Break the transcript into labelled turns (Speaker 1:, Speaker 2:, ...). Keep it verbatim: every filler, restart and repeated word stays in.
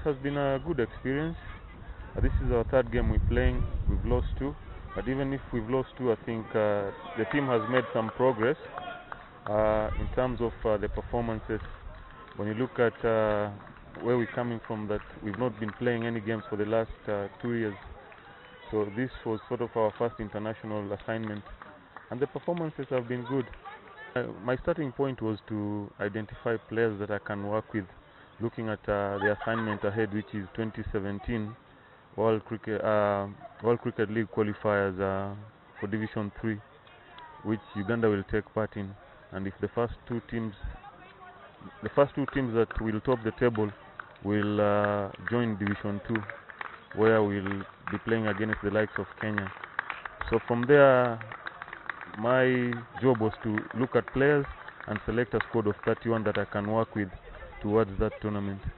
Speaker 1: has been a good experience. Uh, this is our third game we're playing. We've lost two, but even if we've lost two, I think uh, the team has made some progress uh, in terms of uh, the performances. When you look at uh, where we're coming from, that we've not been playing any games for the last uh, two years. So this was sort of our first international assignment, and the performances have been good. Uh, my starting point was to identify players that I can work with, looking at uh, the assignment ahead, which is twenty seventeen World Cricket uh, World Cricket League qualifiers uh, for Division three, which Uganda will take part in. And if the first two teams, the first two teams that will top the table, will uh, join Division two, where we'll be playing against the likes of Kenya. So from there, my job was to look at players and select a squad of thirty-one that I can work with towards that tournament.